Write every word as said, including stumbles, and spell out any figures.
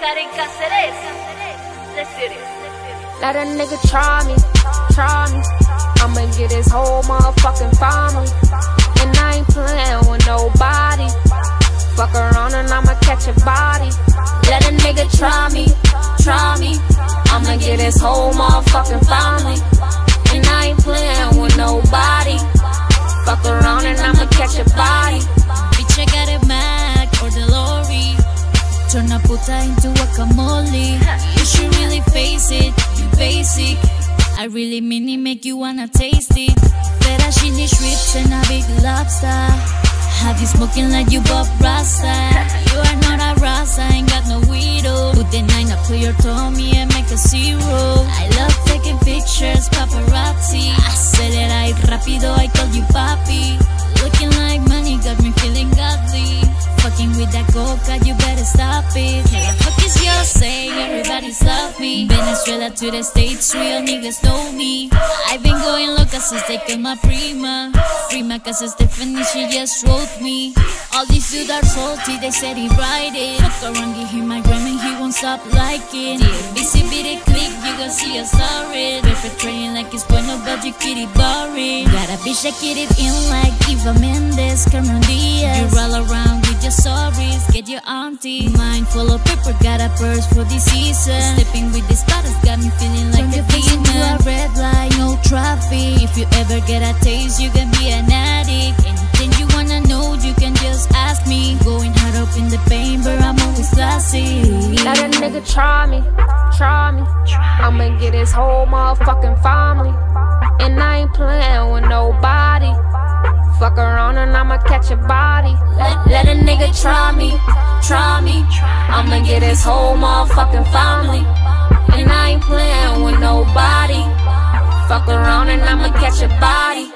Karen Cáceres, the city. Let a nigga try me, try me. I'ma get his whole motherfucking family. And I ain't playing with nobody. Fuck around and I'ma catch a body. Let a nigga try me, try me. I'ma get his whole motherfucking family. And I ain't playing with nobody. Fuck around and I'ma catch a body. Bitch, I got a Mac or the lorry. Turn a puta into a camole. You should really face it, you basic. I really mean it, make you wanna taste it. Fettuccine strips and a big lobster. Have you smoking like you Bob Rasta? You are not a Rasta, ain't got no widow. Put the nine up to your tummy and make a zero. I love taking pictures, paparazzi. Acelera y rápido, I call you papi. Looking like money got me feeling godly. Fucking with that coca, you better stop it. Hey, the fuck is your say? Everybody's love me. Venezuela to the States, real niggas know me. I've been going loca since they killed my prima. Prima, cause Stephanie, she just wrote me. All these dudes are salty, they said he write it. Fuck around, give him my gram and he won't stop liking. Yeah, busy beat it, click, you gon' see us sorry. Perpetrating like it's bueno, but you kitty boring. Got a bitch that get it in like Eva Mendes, Cameron Diaz. You roll around with your sorries, get your auntie. Mind full of paper, got a purse for this season. Stepping with the spotters, got me feeling like a demon. To a red light, no traffic. If you ever get a taste, you can be an addict. Anything you wanna know, you can just ask me. Going hard up in the pain, but I'm always classy. Let a nigga try me, try me. I'ma get his whole motherfucking family. And I ain't playing with nobody. Fuck around and I'ma catch a body. Let, let a nigga try me, try me. I'ma get his whole motherfucking family. And I ain't playing with nobody. Fuck around and I'ma catch a body.